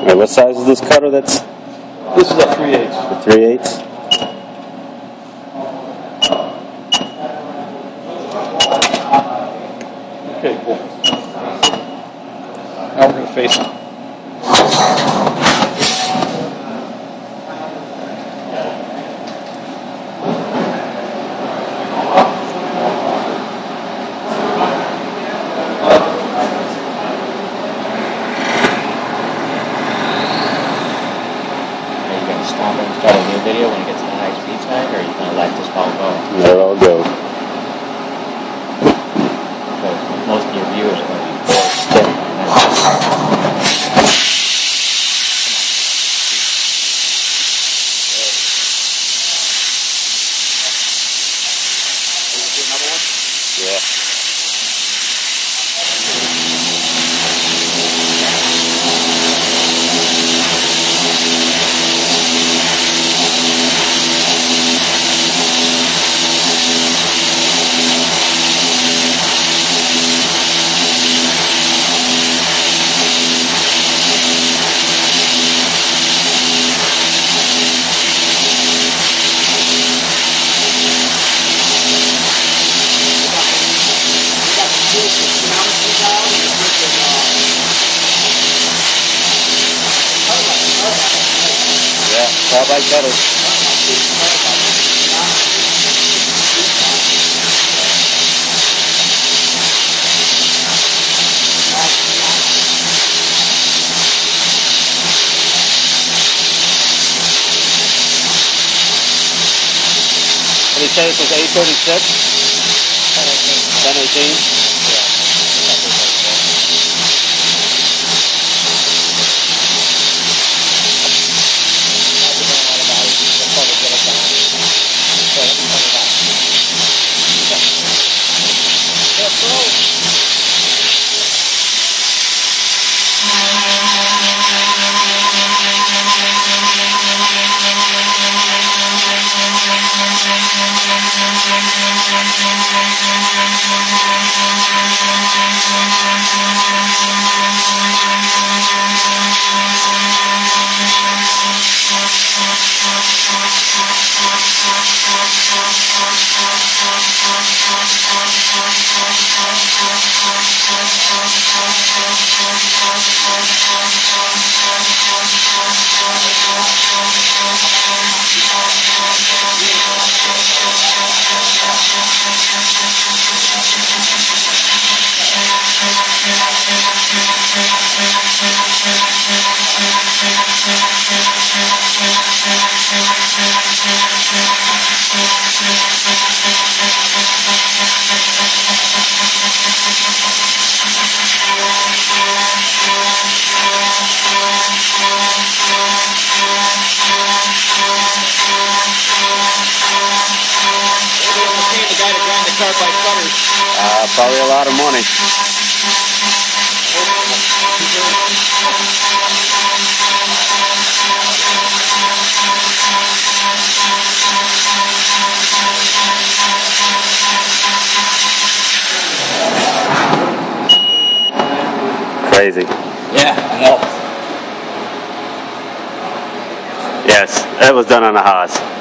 Alright, what size is this cutter? This is a 3/8. A 3/8? Okay, cool. Now we're going to face it. Stop and start a new video when it gets to the high speed side, or are you going to let this all go? Let it all go. Because most of your viewers are going to be bored still. Another one? Yeah. Yeah, carbide cutters. What did he say? This was 836? 1018? Probably a lot of money. Crazy. Yeah, I know. Yes, that was done on a Haas.